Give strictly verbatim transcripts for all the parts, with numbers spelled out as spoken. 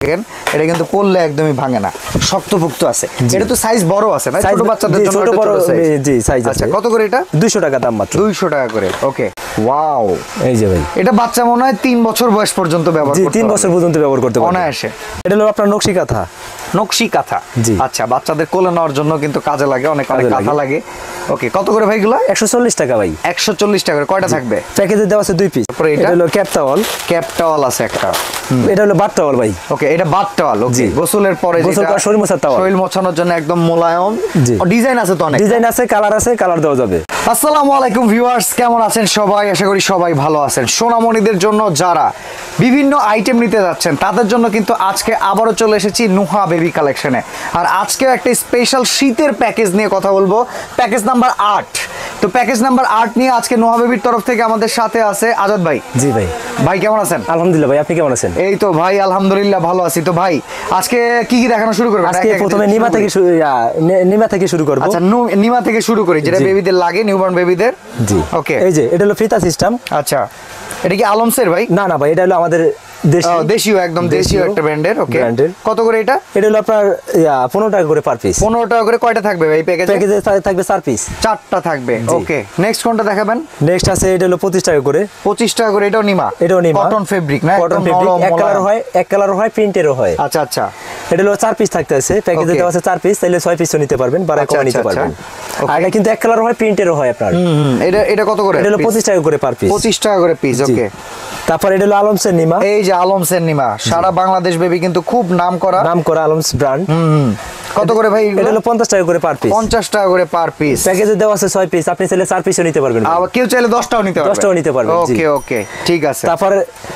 এটা কিন্তু পরলে একদমই ভাঙে না, শক্তপোক্ত আছে। এটা তো সাইজ বড় আছে না, ছোট বাচ্চাদের জন্য ছোট বড় জি সাইজ আছে। আচ্ছা কত করে এটা? দুইশো টাকা দাম মাত্র। দুইশো টাকা করে। ওকে ওয়াও, এই যে ভাই এটা বাচ্চা মনে হয় তিন বছর বয়স পর্যন্ত ব্যবহার করতে পারবে। জি তিন বছর পর্যন্ত ব্যবহার করতে পারবে অনায়াসে। এটা হলো আপনার নকশি কাঁথা। নকশি কাঁথা, আচ্ছা বাচ্চাদের কোলে নেওয়ার জন্য কিন্তু কাজে লাগে, অনেক অনেক কাঁথা লাগে। ওকে কত করে ভাই এগুলো? একশো চল্লিশ টাকা ভাই। একশো চল্লিশ টাকা করে। কয়টা থাকবে? প্যাকেজে দেওয়া আছে দুই পিস। তারপরে এটা হলো ক্যাপ টাওয়াল। ক্যাপ টাওয়াল আছে একটা। এটা হলো বাথ টাওয়াল ভাই। ওকে এটা বাথ টাওয়াল। ওকে গোসলের পরে গোসল করার শরীর মোছার টাওয়াল। শরীর মোছানোর জন্য একদম মোলায়েম। ডিজাইন আছে তো অনেক। ডিজাইন আছে, কালার আছে, কালার দেওয়া যাবে। আসসালামু আলাইকুম ভিউয়ার্স, কেমন আছেন সবাই? আশা করি সবাই ভালো আছেন। সোনামণিদের জন্য যারা বিভিন্ন আইটেম নিতে যাচ্ছেন তাদের জন্য কিন্তু আজকে আবারও চলে এসেছি নুহা বেবি কালেকশনে। আর আজকে একটা স্পেশাল শীতের প্যাকেজ নিয়ে কথা বলবো, প্যাকেজ নাম্বার আট। তো প্যাকেজ নাম্বার আট নিয়ে আজকে নুহা বেবির তরফ থেকে আমাদের সাথে আছে আজাদ ভাই। জি ভাই। ভাই কেমন আছেন? আলহামদুলিল্লাহ ভাই, আপনি কেমন আছেন? এই তো ভাই আলহামদুলিল্লাহ ভালো আছি। তো ভাই আজকে কি কি দেখানো শুরু করবেন? আজকে প্রথমে নিমা থেকে শুরু নিমা থেকে শুরু করব। আচ্ছা নিমা থেকে শুরু করি, যেটা বেবিদের লাগে, নিউবর্ন বেবিদের। জি ওকে। এই যে এটা হলো ফিতা সিস্টেম। আচ্ছা এটা কি আলমসের ভাই? না না ভাই, এটা হলো আমাদের দেশীয়, একদম দেশীয় একটা ব্র্যান্ডের। ওকে কত করে এটা? এটা হলো আপনার পনেরো টাকা করে পার পিস। পনেরো টাকা করে। কয়টা থাকবে ভাই প্যাকেজে? প্যাকেজে থাকবে চার পিস। চারটা থাকবে। ওকে নেক্সট কোনটা দেখাবেন? নেক্সট আছে এটা হলো পঁচিশ টাকা করে। পঁচিশ টাকা করে। এটাও নিমা? এটাও নিমা। কটন ফেব্রিক না? Cotton fabric. এক কালার হয়, এক কালার হয়, প্রিন্টেরও হয়। আচ্ছা আচ্ছা। এটা হলো চার পিস থাকতে আছে, প্যাকেজে দেওয়া আছে চার পিস, তাহলে ছয় পিসও নিতে পারবেন, বাড়া কম নিতে পারবেন। আর এটা কিন্তু এক কালার হয়, প্রিন্টেরও হয় আপনার। হুম এটা এটা কত করে? এটা হলো পঁচিশ টাকা করে পার পিস। পঁচিশ টাকা করে পিস। ওকে তারপর এটা হলো আলমসের নিমা। এই যে আলমসের নিমা, সারা বাংলাদেশ বেবি কিন্তু খুব নাম করা নাম করা আলমস ব্র্যান্ড। হুম কত করে ভাই? এটা হলো পঞ্চাশ টাকা করে পার পিস। পঞ্চাশ টাকা করে পার পিস। প্যাকেজে দেওয়া আছে ছয় পিস, আপনি চাইলে চার পিসও নিতে পারবেন। আর কেউ চাইলে দশটাও নিতে পারবে। দশটাও নিতে পারবেন। ওকে ওকে ঠিক আছে। তারপর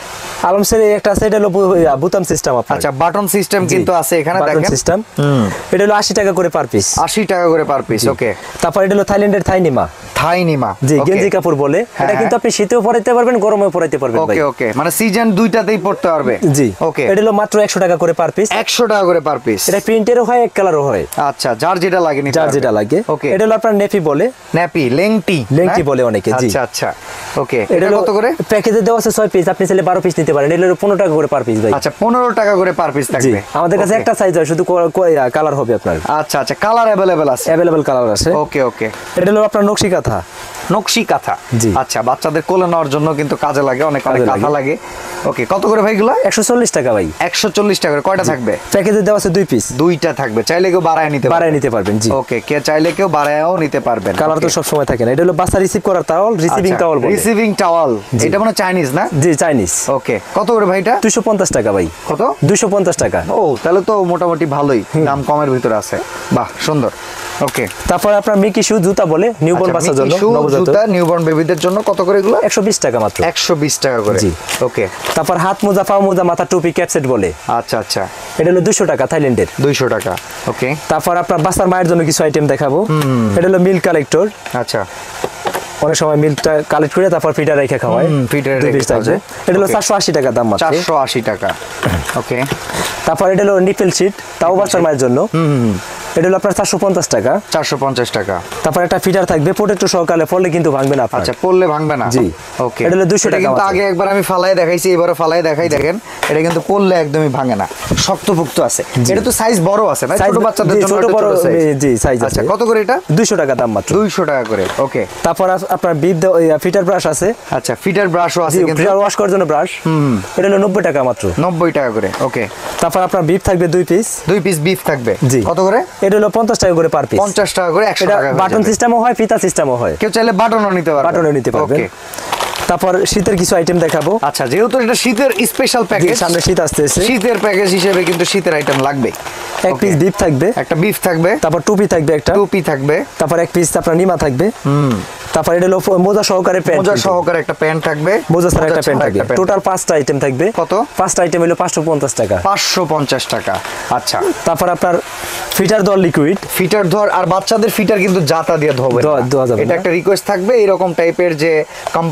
আলমসের একটা আছে, এটা হলো বুতাম সিস্টেম আপনার। আচ্ছা বাটন সিস্টেম কিন্তু আছে এখানে, দেখেন সিস্টেম। হুম এটা হলো আশি টাকা করে পার পিস। আশি টাকা করে পার পিস। ওকে তারপর এটা হলো থাইল্যান্ডের থাই নিমা। থাই নিমা জি গেঞ্জি কাপড় বলে। এটা কিন্তু আপনি শীতেও পরাইতে পারবেন, গরমেও পরাইতে পারবেন ভাই। ওকে ওকে মানে সিজন দুইটাতেই পড়তে পারবে। জি ওকে। এটা হলো মাত্র একশো টাকা করে পার পিস। একশো টাকা করে পার পিস। এটা প্রিন্টেরও হয়, এক কালারও হয়। আচ্ছা যার যেটা লাগে নিতে যার যেটা লাগে। ওকে এটা হলো আপনার নেপি বলে। নেপি লেংটি লেংটি বলে অনেকে। জি আচ্ছা আচ্ছা ওকে। এটা কত করে? প্যাকেজে দেওয়া আছে ছয় পিস, আপনি চাইলে বারো পিস নিতে পারেন। এটা হলো পনেরো টাকা করে পার পিস ভাই। আচ্ছা পনেরো টাকা করে পার পিস থাকবে। আমাদের কাছে একটা সাইজ হয়, শুধু কালার হবে আপনার। আচ্ছা আচ্ছা কালার अवेलेबल আছে? अवेलेबल কালার আছে। ওকে ওকে। এটা হলো আপনার নকশি কাঁথা। নকশি কাঁথা। আচ্ছা বাচ্চাদের কোলে নেওয়ার জন্য কিন্তু কাজে লাগে, অনেক অনেক কাঁথা লাগে। ওকে কত করে ভাই এগুলো? একশো চল্লিশ টাকা ভাই। একশো চল্লিশ টাকা করে। কয়টা থাকবে? প্যাকেজে দেওয়া আছে দুই পিস। দুইটা থাকবে, চাইলে কেউ বাড়ায় নিতে বাড়ায় নিতে পারবেন। জি ওকে কে চাইলে কেউ বাড়ায়ও নিতে পারবেন। কালার তো সব সময় থাকে না। এটা হলো বাচ্চা রিসিভ করার টাওয়াল, রিসিভিং টাওয়াল বলে। Receiving towel. এটা মানে চাইনিজ না? জি চাইনিজ। ওকে কত করে ভাই এটা? দুইশো পঞ্চাশ টাকা ভাই। কত? দুইশো পঞ্চাশ টাকা। ও তাহলে তো মোটামুটি ভালোই দাম, কমের ভিতরে আছে। বাহ সুন্দর। ওকে তারপর আপনার মিকি শু জুতা বলে, নিউবর্ন বাচ্চার জন্য, নবজাতক জুতা নিউবর্ন বেবিদের জন্য। কত করে এগুলো? একশো বিশ টাকা মাত্র। একশো বিশ টাকা করে। জি ওকে। তারপর হাত মোজা, পা মোজা, মাথা টুপি, ক্যাপসেট বলে। আচ্ছা আচ্ছা এটা হলো দুইশো টাকা থাইল্যান্ডের। দুইশো টাকা। ওকে তারপর আপনার বাচ্চার মায়ের জন্য কিছু আইটেম দেখাবো। এটা হলো মিল্ক কালেক্টর। আচ্ছা অনেক সময় মিল্কটা কালেক্ট করে তারপর ফিটার রেখে খাওয়ায়। ফিটার রেখে খাওয়ায়। এটা হলো চারশো আশি টাকা দাম মাত্র। চারশো আশি টাকা। ওকে তারপর এটা হলো নিপল শীট, তাও বাচ্চার মায়ের জন্য। হুম এটা হলো আপনার চারশো পঞ্চাশ টাকা। চারশো পঞ্চাশ টাকা। তারপর একটা ফিটার থাকবে প্রোটেক্টর সহকারে, পড়লে কিন্তু ভাঙবে না। আচ্ছা পড়লে ভাঙবে না। জি ওকে। এটা হলো দুইশো টাকা। কিন্তু আগে একবার আমি ফালায় দেখাইছি, এবারে ফালায় দেখাই, দেখেন এটা কিন্তু পড়লে একদমই ভাঙে না, শক্তপোক্ত আছে। এটা তো সাইজ বড় আছে না, ছোট বাচ্চাদের জন্য ছোট বড় জি সাইজ আছে। আচ্ছা কত করে এটা? দুইশো টাকা দাম মাত্র। দুইশো টাকা করে। ওকে তারপর আপনার বিপ ফিটার ব্রাশ আছে। আচ্ছা ফিটার ব্রাশও আছে কিন্তু, ফিটার ওয়াশ করার জন্য ব্রাশ। হুম এটা হলো নব্বই টাকা মাত্র। নব্বই টাকা করে। ওকে তারপর আপনার বিপ থাকবে দুই পিস। দুই পিস বিফ থাকবে। জি কত করে? এটা হলো পঞ্চাশ টাকা করে পার পিস। পঞ্চাশ টাকা করে। একশো টাকা। বাটন সিস্টেমও হয়, ফিতা সিস্টেমও হয়, কেউ চাইলে বাটনও নিতে পারবে। বাটনও নিতে পারবে। ওকে তারপর শীতের কিছু আইটেম দেখাবো। আচ্ছা যেহেতু এটা শীতের স্পেশাল প্যাকেজ, সামনে শীত আসতেছে, শীতের প্যাকেজ হিসেবে কিন্তু শীতের আইটেম লাগবে। এক পিস বিফ থাকবে, একটা বিফ থাকবে, তারপর টুপি থাকবে, একটা টুপি থাকবে, তারপর এক পিস আপনার নিমা থাকবে। হুম তারপর এটা হলো মোজা সহকারে প্যান্ট, মোজা সহকারে একটা প্যান্ট থাকবে, মোজা ছাড়া একটা প্যান্ট থাকবে। টোটাল পাঁচটা আইটেম থাকবে। কত? পাঁচটা আইটেম হলো পাঁচশো পঞ্চাশ টাকা। পাঁচশো পঞ্চাশ টাকা। আচ্ছা তারপর আপনার ফিটার ধর লিকুইড, ফিটার ধর। আর বাচ্চাদের ফিটার কিন্তু জাতা দিয়ে ধোবে, এটা একটা রিকোয়েস্ট থাকবে। এরকম টাইপের যে কোম্পানির আছে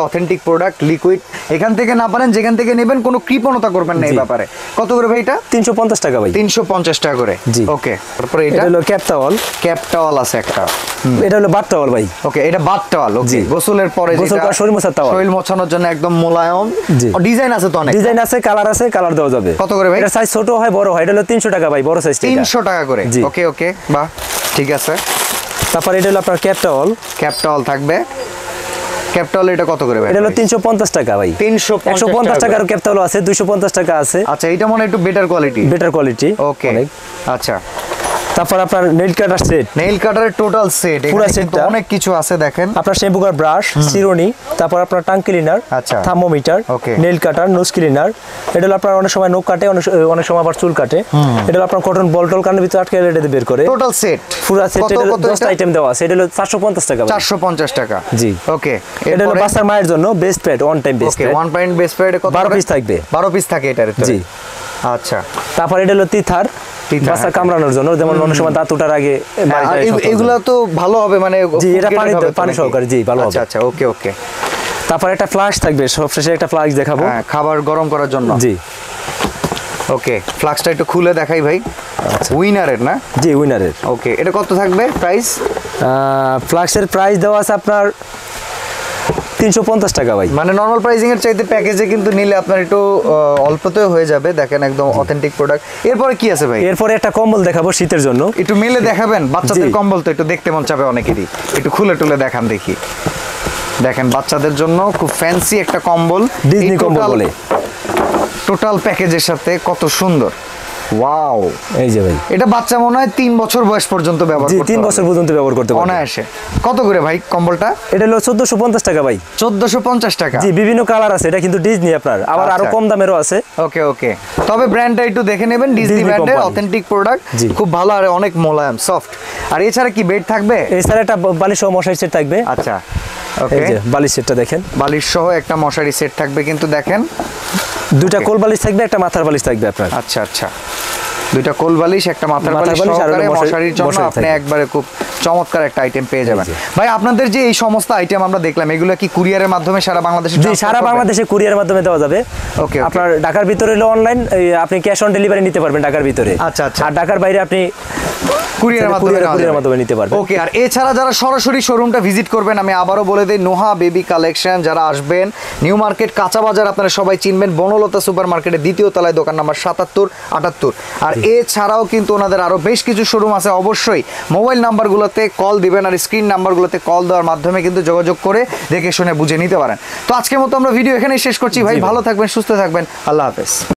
অথেন্টিক প্রোডাক্ট লিকুইড, এখান থেকে না পারেন যেখান থেকে নেবেন কোনো কৃপণতা করবেন না এই ব্যাপারে। কত করে ভাই এটা? তিনশো পঞ্চাশ টাকা ভাই। তিনশো পঞ্চাশ টাকা করে। জি ওকে, তারপরে এটা হলো ক্যাপ টাওয়াল। ক্যাপ টাওয়াল আছে একটা, এটা হলো বাথ টাওয়াল ভাই। ওকে, এটা বাথ টাওয়াল। ওকে, গোসলের পরে গোসল করা শরীর মোছার টাওয়াল, শরীর মোছানোর জন্য একদম মোলায়েম। জি, ডিজাইন আছে তো অনেক, ডিজাইন আছে, কালার আছে, কালার দেওয়া যাবে। কত করে ভাই? এটা সাইজ ছোট হয় বড় হয়, এটা হলো তিনশো টাকা ভাই, বড় সাইজ তিনশো টাকা করে। ওকে ওকে, বাহ, ঠিক আছে। তারপর এটা হলো আপনার ক্যাপ টাওয়াল। ক্যাপ টাওয়াল থাকবে। ক্যাপ টাওয়াল এটা কত করে ভাই? এটা হলো তিনশো পঞ্চাশ টাকা ভাই। তিনশো একশো পঞ্চাশ টাকার ক্যাপ টাওয়াল আছে, দুইশো পঞ্চাশ টাকা আছে। আচ্ছা, এটা মনে একটু better quality. Better quality. Okay, আচ্ছা। তারপর আপনার নেইল কাটার সেট, নেইল কাটারের টোটাল সেট, পুরো সেটটা অনেক কিছু আছে দেখেন। আপনার শ্যাম্পু করার ব্রাশ, চিরুনি, তারপর আপনার টাং ক্লিনার, আচ্ছা, thermometer, nail cutter, nose cleaner. এটা হলো আপনার অনেক সময় নখ কাটে, অনেক অনেক সময় আবার চুল কাটে। এটা হলো আপনার কটন বল টল কানের ভিতরে আটকে এটা বের করে। টোটাল সেট, পুরো সেট এটা দশটা আইটেম দেওয়া আছে। এটা হলো চারশো পঞ্চাশ টাকা। চারশো পঞ্চাশ টাকা। জি, ওকে। এটা হলো বাচ্চার মায়ের জন্য best pad, one time best pad. One point best pad কত? বারো পিস থাকবে। বারো পিস থাকে এটার ভিতরে। জি, আচ্ছা। তারপর এটা হলো তিথার, বাচ্চা কামড়ানোর জন্য, যেমন অনেক সময় দাঁত ওঠার আগে। এগুলো তো ভালো হবে মানে, জি, এটা পানি পানি সহকারে। জি, ভালো হবে। আচ্ছা, ওকে ওকে। তারপর একটা ফ্লাশ থাকবে, সবশেষে একটা ফ্লাশ দেখাবো, খাবার গরম করার জন্য। জি, ওকে, ফ্লাক্সটা একটু খুলে দেখাই ভাই। আচ্ছা, উইনারের না? জি, উইনারের। ওকে, এটা কত থাকবে প্রাইস? ফ্লাক্সের প্রাইস দেওয়া আছে আপনার তিনশো পঞ্চাশ টাকা ভাই। মানে নরমাল প্রাইসিং এর চাইতে প্যাকেজে কিন্তু নিলে আপনার একটু অল্পতেও হয়ে যাবে। দেখেন একদম অথেন্টিক প্রোডাক্ট। এরপরে কি আছে ভাই? এরপরে একটা কম্বল দেখাবো শীতের জন্য। একটু মেলে দেখাবেন? বাচ্চাদের কম্বল তো একটু দেখতে মন চাবে অনেকেরই, একটু খুলে টুলে দেখান দেখি। দেখেন বাচ্চাদের জন্য খুব ফ্যান্সি একটা কম্বল, ডিজনি কম্বল বলে। টোটাল প্যাকেজের সাথে কত সুন্দর, ওয়াও। এই যে ভাই, এটা বাচ্চা মনে হয় তিন বছর বয়স পর্যন্ত ব্যবহার করতে পারবে। তিন বছর পর্যন্ত ব্যবহার করতে পারবে অনায়াসে। কত করে ভাই কম্বলটা? এটা হলো চোদ্দশো পঞ্চাশ টাকা ভাই। চোদ্দশো পঞ্চাশ টাকা। জি, বিভিন্ন কালার আছে, এটা কিন্তু ডিজনি আপনার, আবার আরো কম দামেরও আছে। ওকে ওকে, তবে ব্র্যান্ডটা একটু দেখে নেবেন, ডিজনি ব্র্যান্ডের অথেন্টিক প্রোডাক্ট, খুব ভালো আর অনেক মোলায়েম সফট। আর এছাড়া কি বেড থাকবে? এছাড়া একটা বালিশ সহ মশারি সেট থাকবে। আচ্ছা, ওকে, এই যে বালিশ সেটটা দেখেন, বালিশ সহ একটা মশারি সেট থাকবে কিন্তু দেখেন, দুইটা কোল বালিশ থাকবে, একটা মাথার বালিশ থাকবে আপনার। আচ্ছা আচ্ছা, দুইটা কোল বালিশ, একটা মাথার বালিশ সহকারে মশারির জন্য আপনি একবারে খুব চমৎকার একটা আইটেম পেয়ে যাবেন। ভাই আপনাদের যে এই সমস্ত আইটেম আমরা দেখলাম, এগুলো কি কুরিয়ারের মাধ্যমে সারা বাংলাদেশে? জি, সারা বাংলাদেশে কুরিয়ারের মাধ্যমে দেওয়া যাবে। ওকে, আপনার ঢাকার ভিতরে হলো অনলাইন, আপনি ক্যাশ অন ডেলিভারি নিতে পারবেন ঢাকার ভিতরে। আচ্ছা আচ্ছা, আর ঢাকার বাইরে আপনি কুরিয়ারের মাধ্যমে কুরিয়ারের মাধ্যমে নিতে পারবেন। ওকে, আর এছাড়া যারা সরাসরি শোরুমটা ভিজিট করবেন, আমি আবারও বলে দিই, নোহা বেবি কালেকশন যারা আসবেন, নিউ মার্কেট কাঁচা বাজার আপনারা সবাই চিনবেন, বনলতা সুপার মার্কেটের দ্বিতীয় তলায়, দোকান নাম্বার সাতাত্তর আটাত্তর। আর এছাড়াও কিন্তু ওনাদের আরো বেশ কিছু শোরুম আছে। অবশ্যই মোবাইল নাম্বারগুলোতে কল দিবেন, আর স্ক্রিন নাম্বারগুলোতে কল দেওয়ার মাধ্যমে কিন্তু যোগাযোগ করে দেখে শুনে বুঝে নিতে পারেন। তো আজকের মতো আমরা ভিডিও এখানেই শেষ করছি ভাই, ভালো থাকবেন, সুস্থ থাকবেন, আল্লাহ হাফেজ।